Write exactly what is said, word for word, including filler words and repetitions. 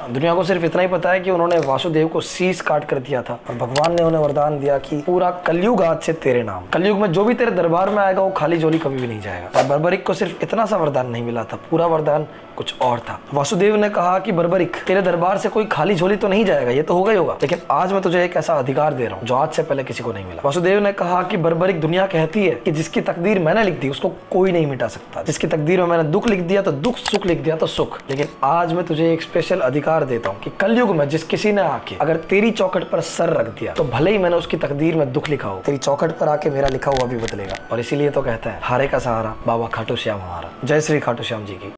दुनिया को सिर्फ इतना ही पता है कि उन्होंने वासुदेव को शीश काट कर दिया था और भगवान ने उन्हें वरदान दिया कि पूरा कलयुग आज से तेरे नाम। कलयुग में जो भी तेरे दरबार में आएगा वो खाली झोली कभी भी नहीं जाएगा। और बर्बरिक को सिर्फ इतना सा वरदान नहीं मिला था, पूरा वरदान कुछ और था। वासुदेव ने कहा कि बर्बरिक, तेरे दरबार से कोई खाली झोली तो नहीं जाएगा, ये तो होगा ही होगा, लेकिन आज मैं तुझे एक ऐसा अधिकार दे रहा हूँ जो आज से पहले किसी को नहीं मिला। वासुदेव ने कहा कि बर्बरिक, दुनिया कहती है कि जिसकी तकदीर मैंने लिख दी उसको कोई नहीं मिटा सकता। जिसकी तकदीर में मैंने दुख लिख दिया तो दुख, सुख लिख दिया तो सुख। लेकिन आज मैं तुझे एक स्पेशल अधिकार देता हूँ कि कलयुग में जिस किसी ने आके अगर तेरी चौखट पर सर रख दिया तो भले ही मैंने उसकी तकदीर में दुख लिखा हो, तेरी चौखट पर आके मेरा लिखा हुआ भी बदलेगा। और इसीलिए तो कहते हैं हारे का सहारा बाबा खाटू श्याम हमारा। जय श्री खाटू श्याम जी की।